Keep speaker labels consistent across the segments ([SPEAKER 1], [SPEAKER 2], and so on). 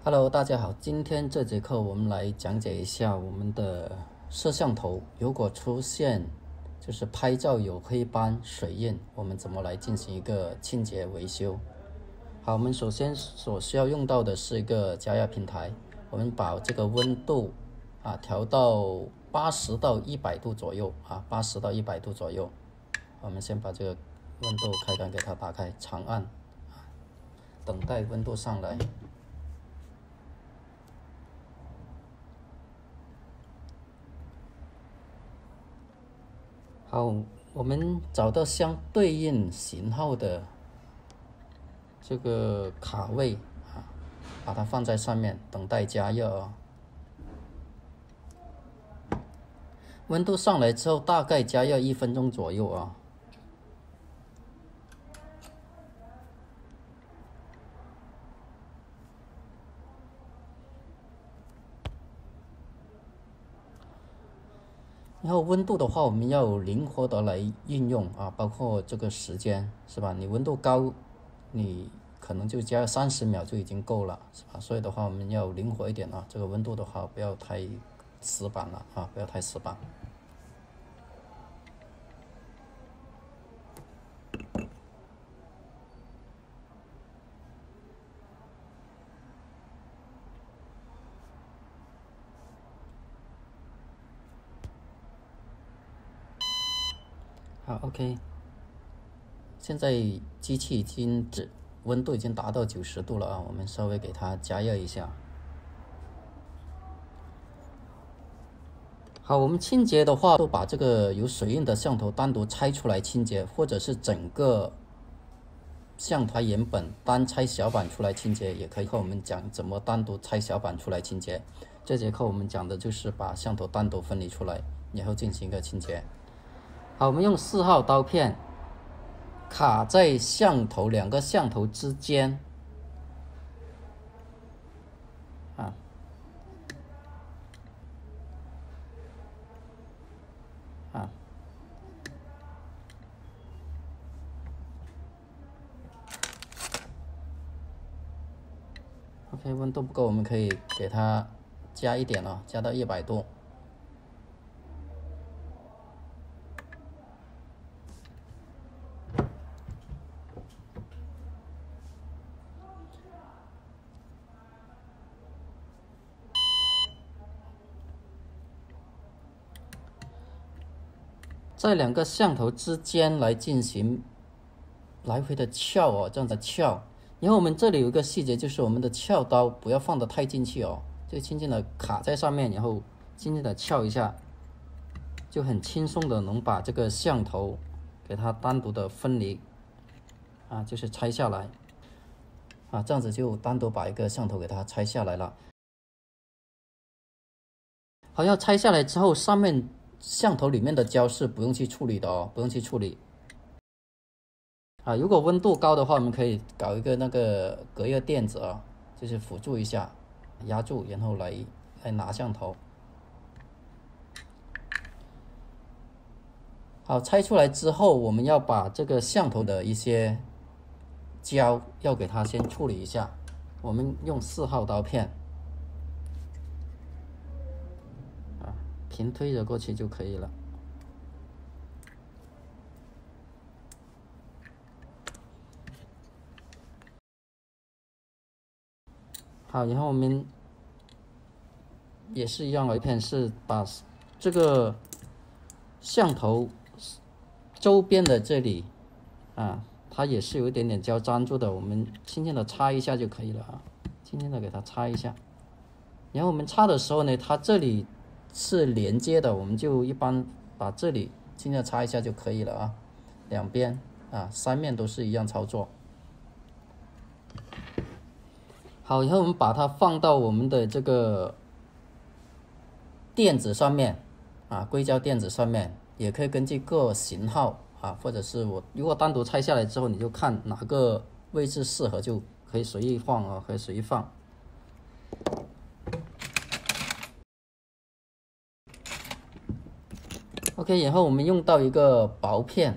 [SPEAKER 1] Hello，大家好，今天这节课我们来讲解一下我们的摄像头，如果出现就是拍照有黑斑、水印，我们怎么来进行一个清洁维修？好，我们首先所需要用到的是一个加压平台，我们把这个温度调到80到100度左右，80到100度左右。我们先把这个温度开关给它打开，长按，等待温度上来。好，我们找到相对应型号的这个卡位把它放在上面，等待加热温度上来之后，大概加热1分钟左右然后温度的话，我们要灵活的来运用包括这个时间是吧？你温度高，你可能就加30秒就已经够了，是吧？所以的话，我们要灵活一点这个温度的话，不要太死板了不要太死板。好 ，OK。现在机器已经温度已经达到90度了我们稍微给它加热一下。好，我们清洁的话，都把这个有水印的像头单独拆出来清洁，或者是整个像头原本单拆小板出来清洁也可以。我们讲怎么单独拆小板出来清洁。这节课我们讲的就是把像头单独分离出来，然后进行一个清洁。好，我们用4号刀片卡在两个像头之间OK， 温度不够，我们可以给它加一点加到100度。在两个像头之间来进行来回的撬这样子撬。然后我们这里有一个细节，就是我们的撬刀不要放得太进去就轻轻的卡在上面，然后轻轻的撬一下，就很轻松的能把这个像头给它单独的分离就是拆下来这样子就单独把一个像头给它拆下来了。好，要拆下来之后，上面像头里面的胶是不用去处理的不用去处理如果温度高的话，我们可以搞一个那个隔热垫子就是辅助一下，压住，然后来拿像头。好，拆出来之后，我们要把这个像头的一些胶要给它先处理一下。我们用4号刀片平推着过去就可以了。好，然后我们也是一样的，一片是把这个像头周边的这里它也是有一点点胶粘住的，我们轻轻的擦一下就可以了轻轻的给它擦一下。然后我们擦的时候呢，它这里是连接的，我们就一般把这里轻轻的擦一下就可以了两边3面都是一样操作。好，然后我们把它放到我们的这个垫子上面硅胶垫子上面，也可以根据各型号或者是我如果单独拆下来之后，你就看哪个位置适合就可以随意放可以随意放。OK， 然后我们用到一个薄片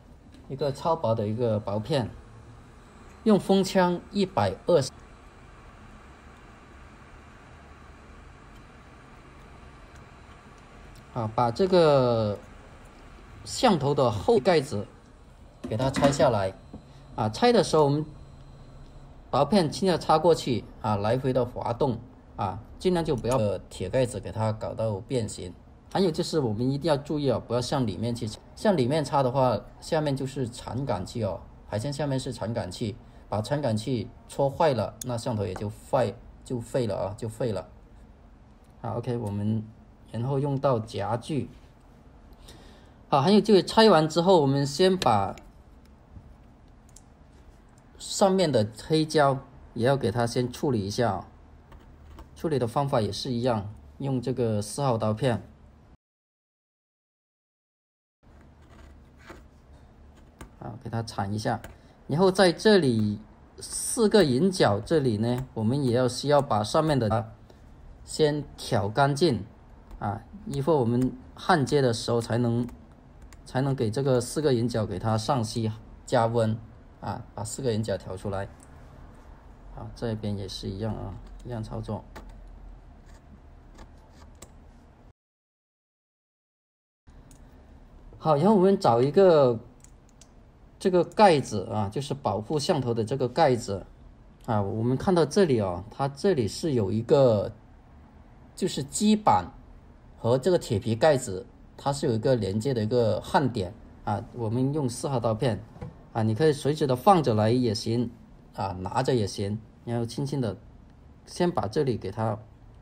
[SPEAKER 1] 一个超薄的一个薄片，用风枪120 把这个像头的后盖子给它拆下来。拆的时候我们薄片轻轻插过去，来回的滑动，尽量就不要铁盖子给它搞到变形。还有就是我们一定要注意不要向里面去，向里面插的话，下面就是传感器海鲜下面是传感器，把传感器戳坏了，那像头也就废了就废了。OK， 我们然后用到夹具。还有就是拆完之后，我们先把上面的黑胶也要给它先处理一下。处理的方法也是一样，用这个4号刀片，给它铲一下。然后在这里4个引角这里呢，我们也需要把上面的先挑干净，一会儿我们焊接的时候才能给这个4个引角给它上漆加温，把4个引角挑出来。这边也是一样一样操作。好，然后我们找一个这个盖子就是保护像头的这个盖子我们看到这里它这里是有一个就是基板和这个铁皮盖子，它是有一个连接的一个焊点我们用4号刀片你可以垂直的放着来也行拿着也行，然后轻轻的先把这里给它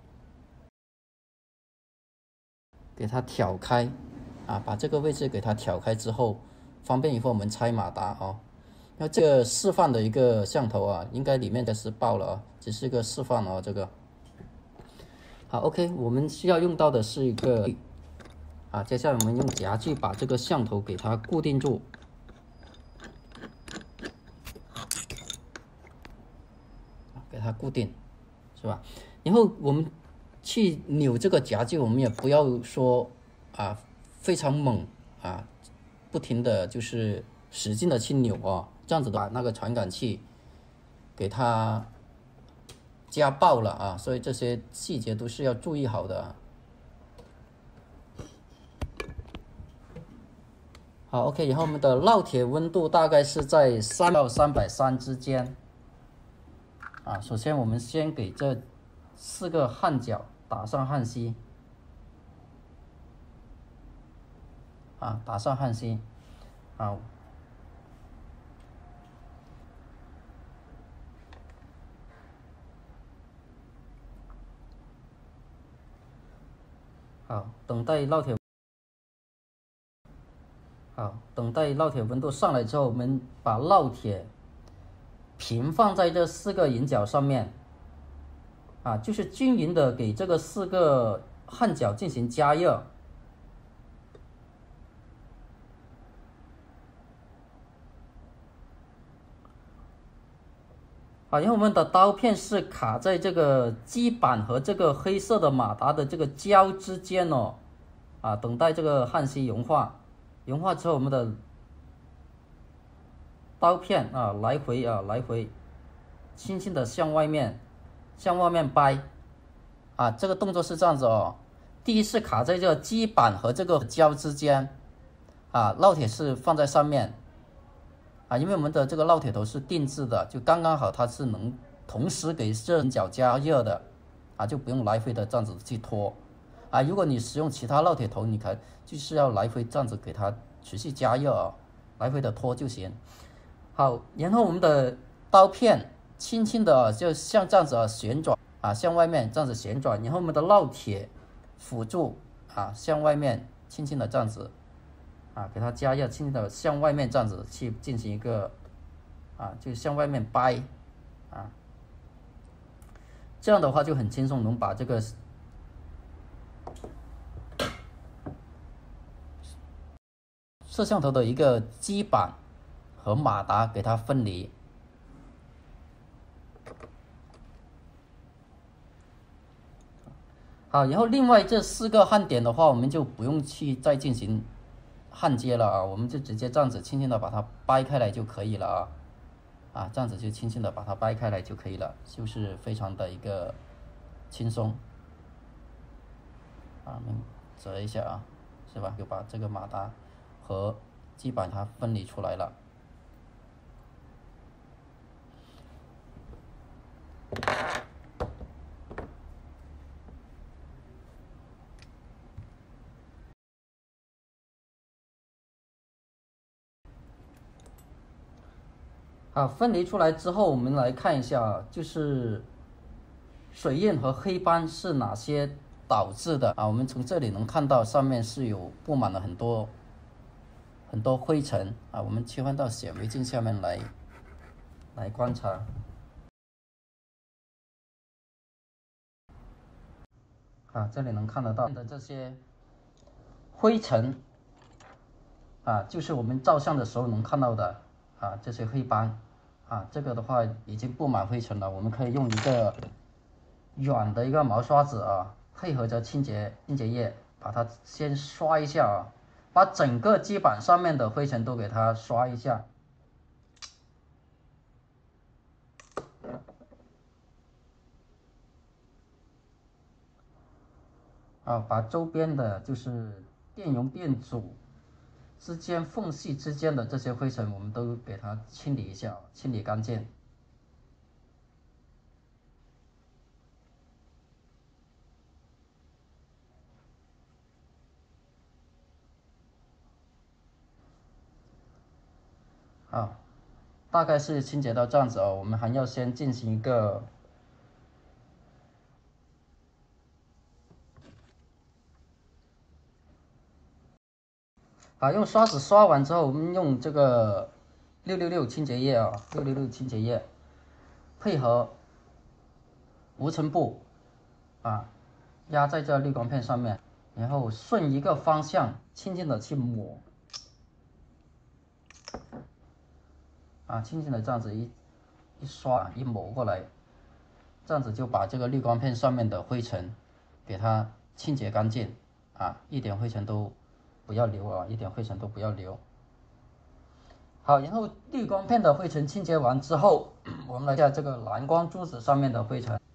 [SPEAKER 1] 挑开把这个位置给它挑开之后，方便以后我们拆马达那这个示范的一个像头应该里面的是爆了只是一个示范这个。好 ，OK， 我们需要用到的是一个接下来我们用夹具把这个像头给它固定住。给它固定，是吧？然后我们去扭这个夹具，我们也不要说非常猛不停的就是使劲的去扭这样子的把那个传感器给它夹爆了所以这些细节都是要注意好的。好 ，OK， 然后我们的烙铁温度大概是在300到330之间。首先我们先给这4个焊角打上焊锡，打上焊锡，好，等待烙铁温度上来之后，我们把烙铁平放在这4个引角上面，就是均匀的给这个4个焊角进行加热。然后我们的刀片是卡在这个基板和这个黑色的马达的这个胶之间等待这个焊锡融化。融化之后，我们的刀片来回轻轻的向外面掰这个动作是这样子第一是卡在这个基板和这个胶之间烙铁是放在上面因为我们的这个烙铁头是定制的，就刚刚好它是能同时给这引角加热的就不用来回的这样子去拖如果你使用其他烙铁头，你就是要来回这样子给它持续加热来回的拖就行。好，然后我们的刀片轻轻的就像这样子旋转向外面这样子旋转，然后我们的烙铁辅助向外面轻轻的这样子给它加热，轻轻的向外面这样子去进行一个就向外面掰这样的话就很轻松能把这个摄像头的一个基板和马达给它分离。好，然后另外这4个焊点的话，我们就不用去再进行焊接了我们就直接这样子轻轻的把它掰开来就可以了这样子就轻轻的把它掰开来就可以了，就是非常的一个轻松折一下啊，是吧？就把这个马达和基板它分离出来了。好，分离出来之后，我们来看一下，就是水印和黑斑是哪些导致的啊？我们从这里能看到上面是有布满了很多灰尘啊。我们切换到显微镜下面来观察啊，这里能看得到的这些灰尘啊，就是我们照相的时候能看到的啊，这些黑斑啊，这个的话已经布满灰尘了，我们可以用一个软的一个毛刷子啊，配合着清洁液，把它先刷一下啊，把整个基板上面的灰尘都给它刷一下。啊，把周边的就是电容电阻之间缝隙之间的这些灰尘，我们都给它清理一下，清理干净。啊，大概是清洁到这样子哦，我们还要先进行一个用刷子刷完之后，我们用这个666清洁液啊，666清洁液配合无尘布啊，压在这滤光片上面，然后顺一个方向轻轻的去抹啊，轻轻的这样子一刷一抹过来，这样子就把这个滤光片上面的灰尘给它清洁干净啊，一点灰尘都不要留啊，一点灰尘都不要留。好，然后滤光片的灰尘清洁完之后，我们来看这个蓝光珠子上面的灰尘。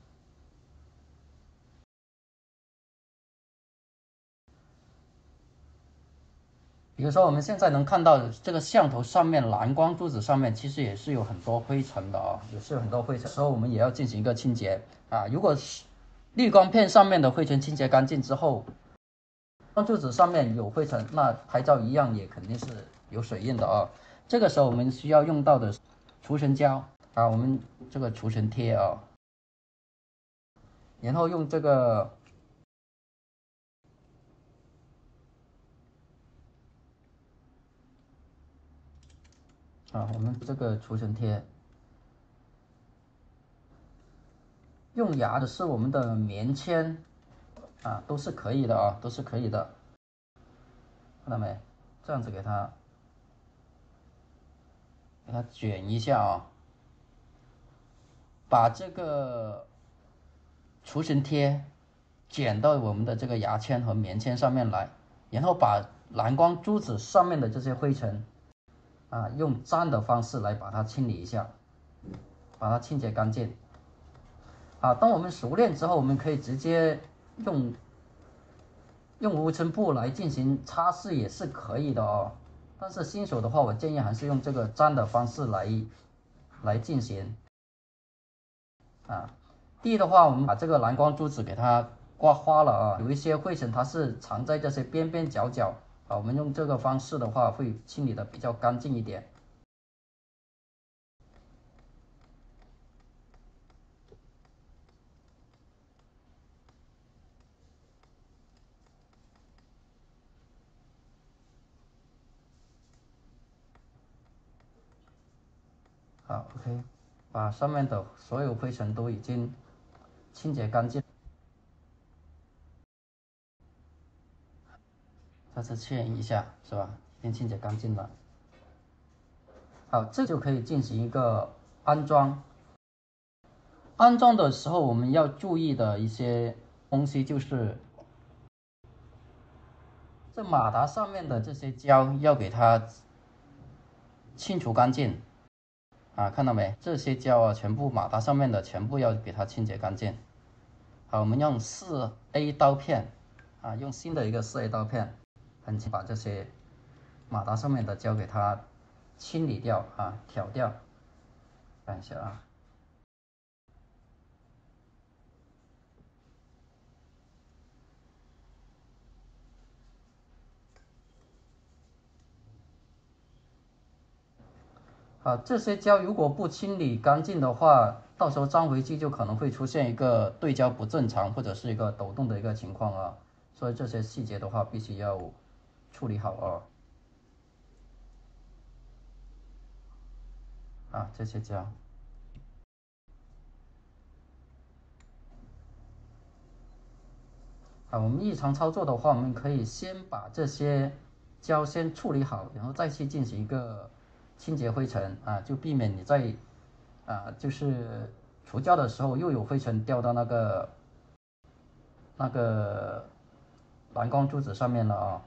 [SPEAKER 1] 比如说我们现在能看到这个像头上面蓝光珠子上面其实也是有很多灰尘的啊，也是有很多灰尘，时候我们也要进行一个清洁啊。如果滤光片上面的灰尘清洁干净之后，光珠子上面有灰尘，那拍照一样也肯定是有水印的啊。这个时候我们需要用到的除尘胶啊，我们这个除尘贴啊，然后用这个我们这个除尘贴用牙的是我们的棉签啊，都是可以的啊，都是可以的，看到没？这样子给它卷一下啊，把这个除尘贴卷到我们的这个牙签和棉签上面来，然后把蓝光珠子上面的这些灰尘啊，用粘的方式来把它清理一下，把它清洁干净。啊，当我们熟练之后，我们可以直接用无尘布来进行擦拭也是可以的哦。但是新手的话，我建议还是用这个粘的方式来进行。啊，第一的话，我们把这个蓝光珠子给它刮花了啊，有一些灰尘它是藏在这些边边角角啊，我们用这个方式的话会清理的比较干净一点。好，OK，把上面的所有灰尘都已经清洁干净，再次确认一下，是吧？已经清洁干净了。好，这就可以进行一个安装。安装的时候，我们要注意的一些东西就是，这马达上面的这些胶要给它清除干净啊，看到没？这些胶啊，全部马达上面的全部要给它清洁干净。好，我们用4A 刀片啊，用新的一个4A 刀片，把这些马达上面的胶给它清理掉啊，挑掉。看一下啊。这些胶如果不清理干净的话，到时候粘回去就可能会出现一个对焦不正常或者是一个抖动的一个情况啊。所以这些细节的话，必须要处理好这些胶。我们日常操作的话，我们可以先把这些胶先处理好，然后再去进行一个清洁灰尘就避免你在就是除胶的时候又有灰尘掉到那个蓝光珠子上面了啊。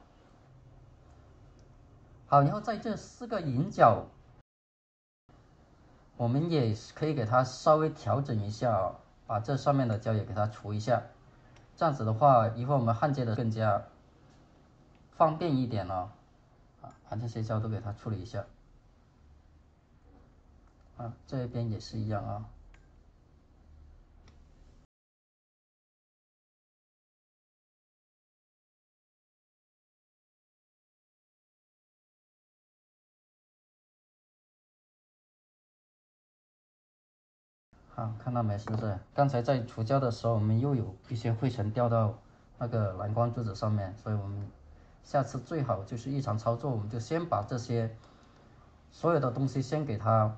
[SPEAKER 1] 好，然后在这4个引脚，我们也可以给它稍微调整一下把这上面的胶也给它除一下，这样子的话，以后我们焊接的更加方便一点了把这些胶都给它处理一下这边也是一样看到没？是不是？刚才在除胶的时候，我们又有一些灰尘掉到那个蓝光珠子上面，所以我们下次最好就是日常操作，我们就先把这些所有的东西先给它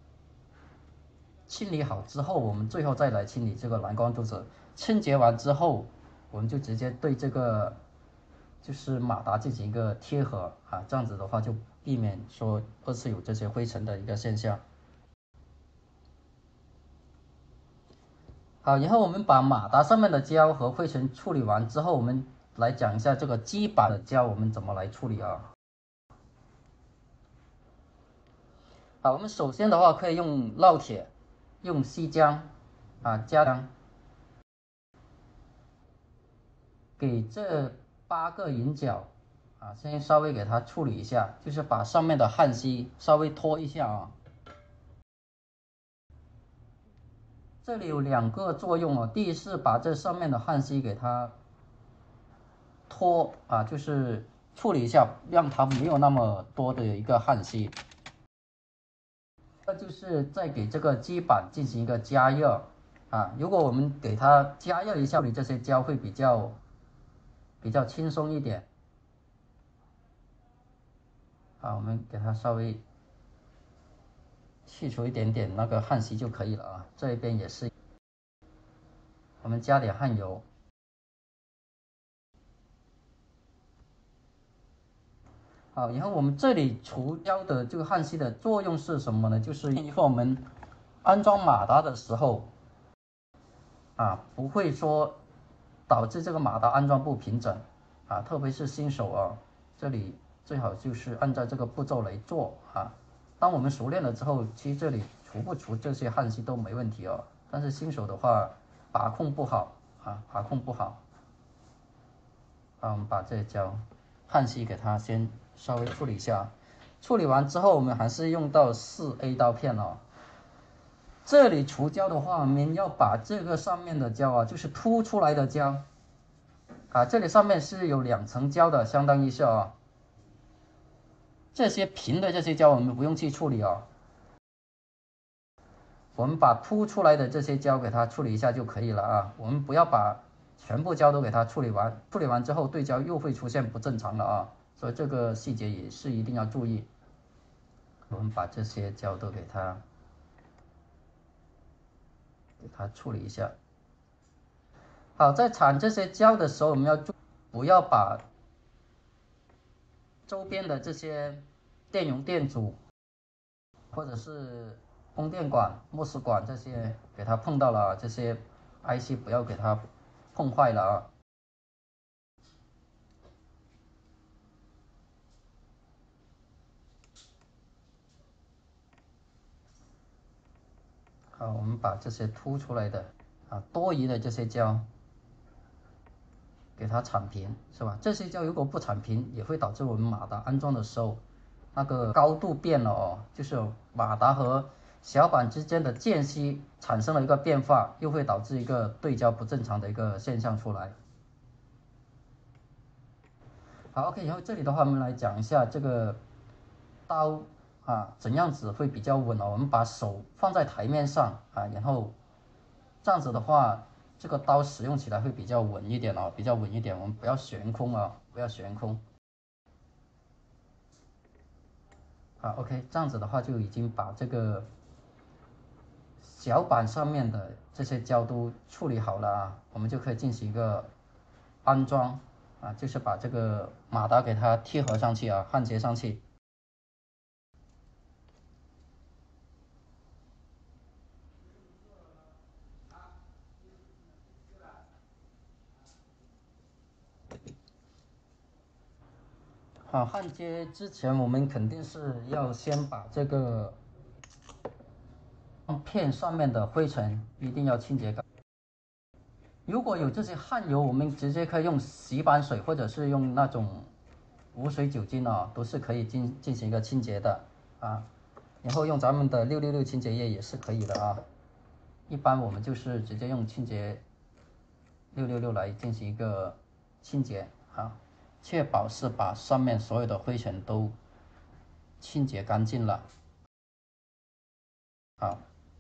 [SPEAKER 1] 清理好之后，我们最后再来清理这个蓝光珠子。清洁完之后，我们就直接对这个就是马达进行一个贴合这样子的话就避免说2次有这些灰尘的一个现象。好，然后我们把马达上面的胶和灰尘处理完之后，我们来讲一下这个基板的胶我们怎么来处理好，我们首先的话可以用烙铁，用锡浆加浆，给这8个引脚先稍微给它处理一下，就是把上面的焊锡稍微拖一下这里有2个作用第一是把这上面的焊锡给它拖就是处理一下，让它没有那么多的一个焊锡。就是再给这个基板进行一个加热如果我们给它加热一下，这些胶会比较轻松一点我们给它稍微去除一点点那个焊锡就可以了这一边也是，我们加点焊油。好，然后我们这里除胶的这个焊锡的作用是什么呢？就是以后我们安装马达的时候不会说导致这个马达安装不平整特别是新手这里最好就是按照这个步骤来做当我们熟练了之后，其实这里除不除这些焊锡都没问题但是新手的话把控不好把控不好我们把这胶焊锡给它先稍微处理一下，处理完之后我们还是用到4A 刀片这里除胶的话，我们要把这个上面的胶就是凸出来的胶这里上面是有2层胶的，相当于是这些平的这些胶我们不用去处理我们把凸出来的这些胶给它处理一下就可以了我们不要把全部胶都给它处理完，处理完之后对焦又会出现不正常了所以这个细节也是一定要注意。我们把这些胶都给它处理一下。好，在铲这些胶的时候，我们要不要把周边的这些电容电阻或者是供电管、莫斯管这些给它碰到了这些 IC 不要给它碰坏了好，我们把这些凸出来的多余的这些胶给它铲平，是吧？这些胶如果不铲平，也会导致我们马达安装的时候，那个高度变了哦，就是马达和小板之间的间隙产生了一个变化，又会导致一个对焦不正常的一个现象出来。好 ，OK， 然后这里的话，我们来讲一下这个刀啊，怎样子会比较稳哦？我们把手放在台面上啊，然后这样子的话，这个刀使用起来会比较稳一点哦，比较稳一点。我们不要悬空啊，不要悬空。好 ，OK， 这样子的话就已经把这个小板上面的这些胶都处理好了啊，我们就可以进行一个安装啊，就是把这个马达给它贴合上去啊，焊接上去。好，焊接之前我们肯定是要先把这个片上面的灰尘一定要清洁干。如果有这些焊油，我们直接可以用洗板水或者是用那种无水酒精啊，都是可以进行一个清洁的啊。然后用咱们的666清洁液也是可以的啊。一般我们就是直接用清洁666来进行一个清洁啊，确保是把上面所有的灰尘都清洁干净了。好。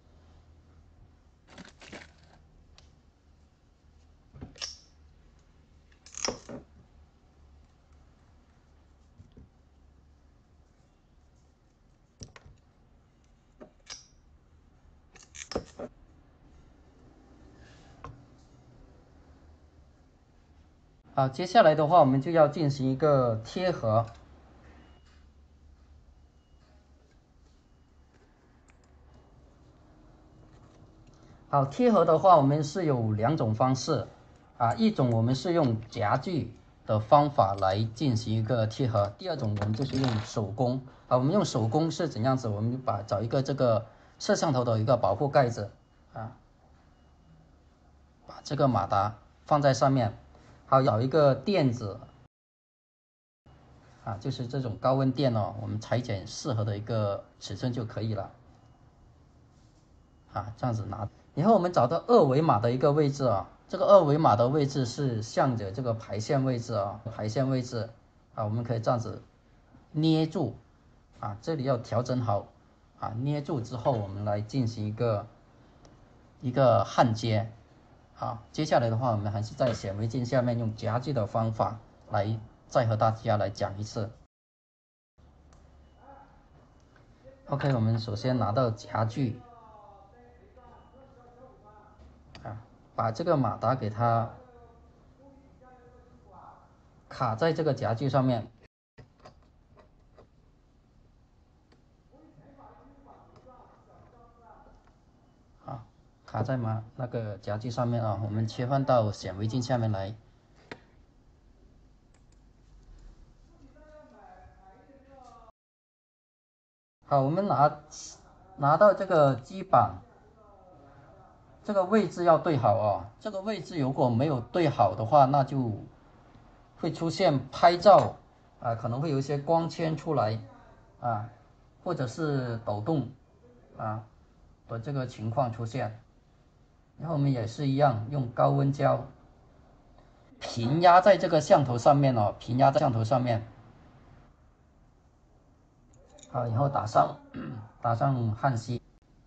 [SPEAKER 1] 好，接下来的话，我们就要进行一个贴合。好，贴合的话，我们是有两种方式啊，一种我们是用夹具的方法来进行一个贴合，第二种我们就是用手工啊。我们用手工是怎样子？我们就找一个这个摄像头的一个保护盖子啊，把这个马达放在上面，好，找一个垫子啊，就是这种高温垫哦，我们裁剪适合的一个尺寸就可以了啊，这样子拿。然后我们找到二维码的一个位置啊，这个二维码的位置是向着这个排线位置啊，排线位置啊，我们可以这样子捏住啊，这里要调整好啊，捏住之后我们来进行一个焊接啊。接下来的话，我们还是在显微镜下面用夹具的方法来再和大家来讲一次。OK，我们首先拿到夹具啊，把这个马达给它卡在这个夹具上面。啊，卡在那个夹具上面啊，我们切换到显微镜下面来。好，我们拿到这个基板，这个位置要对好哦。这个位置如果没有对好的话，那就会出现拍照啊，可能会有一些光圈出来啊，或者是抖动啊的这个情况出现。然后我们也是一样，用高温胶平压在这个像头上面哦，平压在像头上面。好，然后打上焊锡，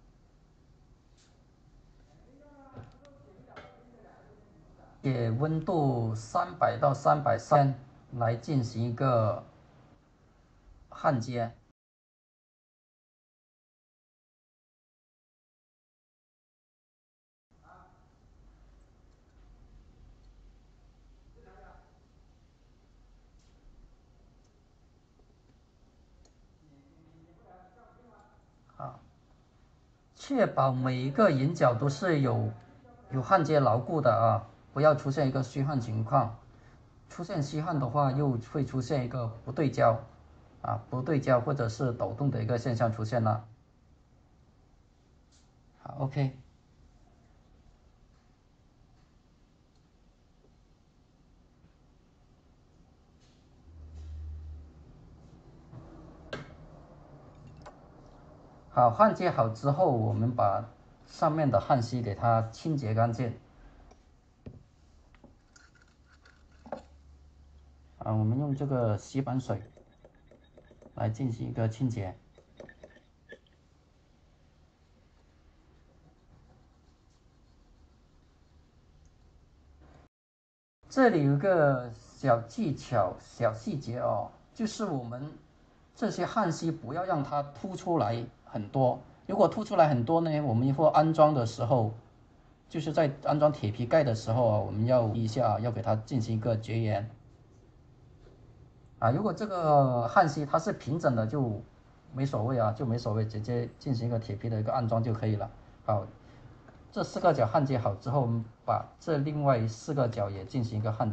[SPEAKER 1] 给温度300到330来进行一个焊接。啊，确保每一个引脚都是有焊接牢固的啊，不要出现一个虚焊情况。出现虚焊的话，又会出现一个不对焦啊，不对焦或者是抖动的一个现象出现了。好，OK。 好，焊接好之后，我们把上面的焊锡给它清洁干净。我们用这个吸板水来进行一个清洁。这里有个小技巧、小细节哦，就是我们这些焊锡不要让它凸出来很多。如果凸出来很多呢，我们以后安装的时候，就是在安装铁皮盖的时候啊，我们要一下要给它进行一个绝缘。如果这个焊锡它是平整的就没所谓啊，就没所谓，直接进行一个铁皮的一个安装就可以了。好，这4个角焊接好之后，我们把这另外4个角也进行一个焊接。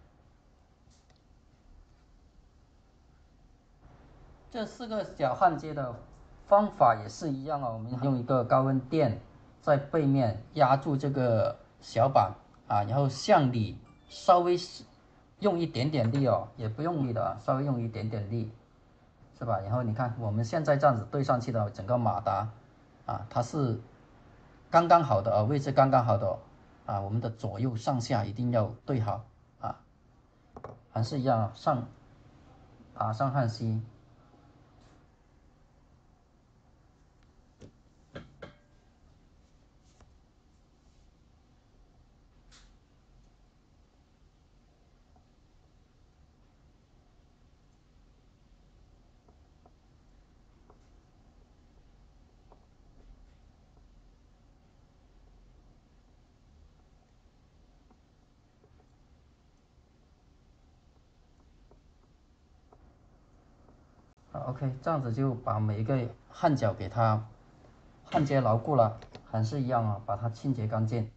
[SPEAKER 1] 这4个角焊接的方法也是一样啊，我们用一个高温垫在背面压住这个小板然后向里稍微用一点点力哦，也不用力的稍微用一点点力，是吧？然后你看我们现在这样子对上去的整个马达它是刚刚好的位置刚刚好的我们的左右上下一定要对好还是一样打上焊锡。OK， 这样子就把每一个焊脚给它焊接牢固了，还是一样把它清洁干净。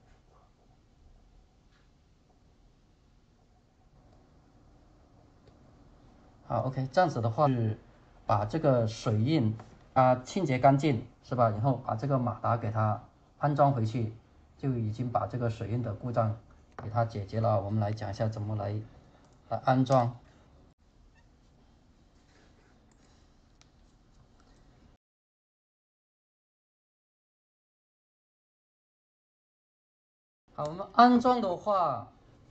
[SPEAKER 1] 好 ，OK， 这样子的话是把这个水印清洁干净，是吧？然后把这个马达给它安装回去，就已经把这个水印的故障给它解决了。我们来讲一下怎么来安装。好，我们安装的话，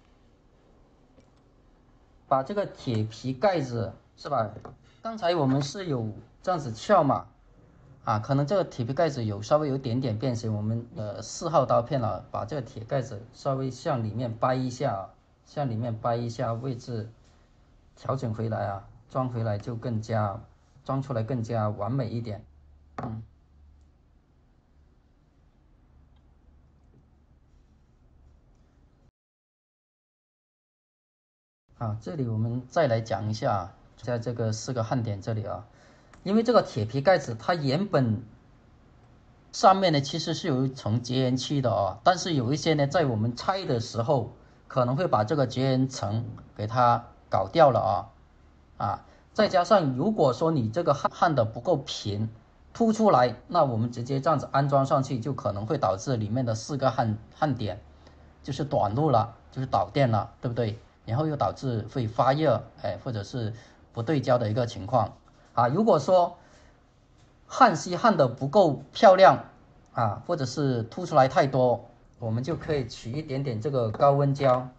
[SPEAKER 1] 把这个铁皮盖子是吧？刚才我们是有这样子撬嘛，可能这个铁皮盖子稍微有点点变形，我们4号刀片把这个铁盖子稍微向里面掰一下，向里面掰一下位置，调整回来装回来就装出来更加完美一点。这里我们再来讲一下，在这个4个焊点这里因为这个铁皮盖子它原本上面呢其实是有一层绝缘漆的但是有一些呢在我们拆的时候可能会把这个绝缘层给它搞掉了再加上如果说你这个焊的不够平，凸出来，那我们直接这样子安装上去就可能会导致里面的4个焊点就是短路了，就是导电了，对不对？然后又导致会发热或者是不对焦的一个情况如果说焊锡焊的不够漂亮或者是凸出来太多，我们就可以取一点点这个高温胶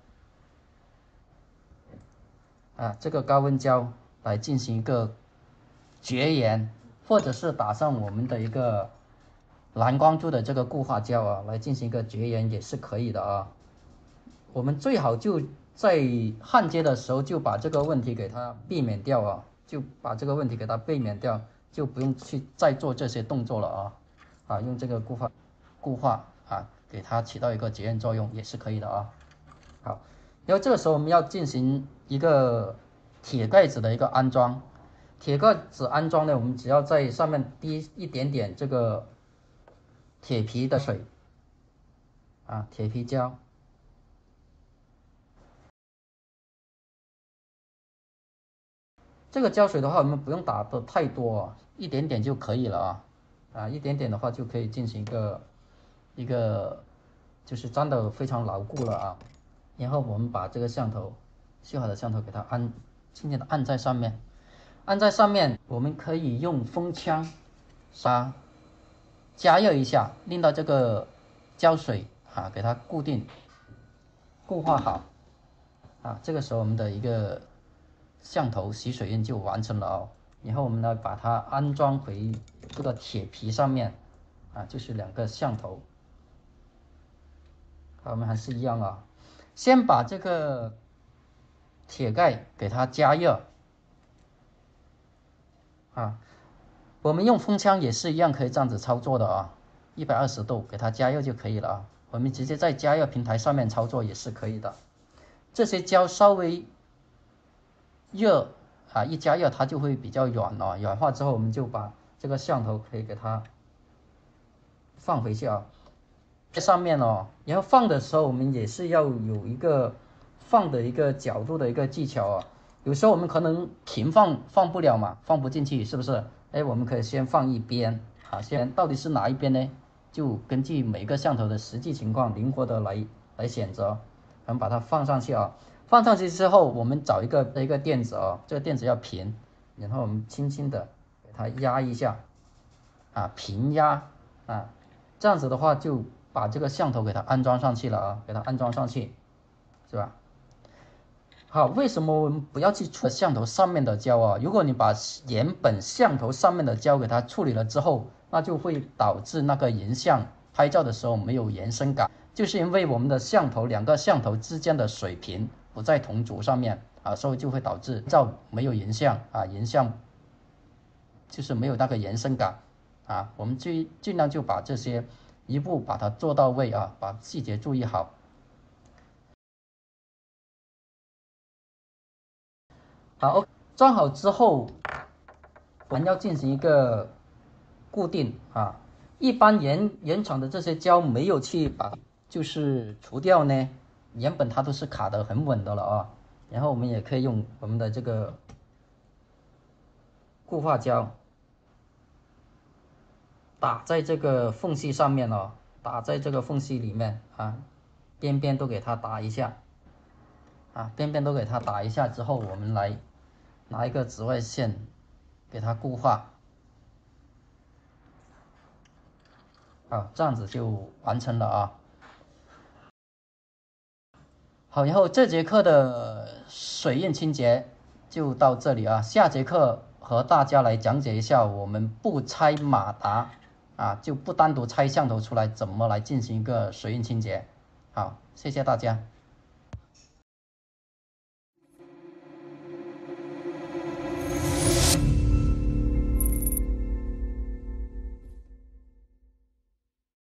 [SPEAKER 1] 这个高温胶来进行一个绝缘，或者是打上我们的一个蓝光珠的这个固化胶来进行一个绝缘也是可以的我们最好就在焊接的时候就把这个问题给它避免掉就把这个问题给它避免掉，就不用去再做这些动作了用这个固化给它起到一个绝缘作用也是可以的好，然后这个时候我们要进行一个铁盖子的一个安装。铁盖子安装呢，我们只要在上面滴一点点这个铁皮的水铁皮胶。这个胶水的话，我们不用打的太多一点点就可以了一点点的话就可以进行一个就是粘的非常牢固了然后我们把这个橡头修好的橡头给它轻轻的按在上面，按在上面，我们可以用风枪加热一下，令到这个胶水啊给它固化好啊。这个时候我们的一个象头洗水印就完成了哦。然后我们呢把它安装回这个铁皮上面啊，就是2个象头。好，我们还是一样啊，先把这个铁盖给它加热啊。我们用风枪也是一样可以这样子操作的啊，120度给它加热就可以了啊。我们直接在加热平台上面操作也是可以的。这些胶稍微热啊，一加热它就会比较软了，软化之后我们就把这个象头可以给它放回去啊，在上面哦。然后放的时候我们也是要有一个放的一个角度的一个技巧啊。有时候我们可能平放不了嘛，放不进去，是不是？哎，我们可以先放一边啊，先到底是哪一边呢？就根据每个象头的实际情况灵活的来选择。我们把它放上去啊，放上去之后，我们找一个垫子啊，这个垫子要平，然后我们轻轻的给它压一下啊，平压啊，这样子的话就把这个象头给它安装上去了啊，给它安装上去，是吧？好，为什么我们不要去处理象头上面的胶啊？如果你把原本象头上面的胶给它处理了之后，那就会导致那个人像拍照的时候没有延伸感，就是因为我们的象头2个象头之间的水平不在同组上面啊，所以就会导致照没有人像啊，人像就是没有那个延伸感啊。我们尽量就把这些一步把它做到位啊，把细节注意好。好，装好之后，我们要进行一个固定啊。一般原厂的这些胶没有去把就是除掉呢，原本它都是卡得很稳的了啊。然后我们也可以用我们的这个固化胶打在这个缝隙上面哦，打在这个缝隙里面啊，边边都给它打一下啊，边边都给它打一下之后，我们来拿一个紫外线给它固化。啊，这样子就完成了啊。好，然后这节课的水印清洁就到这里啊。下节课和大家来讲解一下我们不拆马达啊，就不单独拆象头出来，怎么来进行一个水印清洁。好，谢谢大家。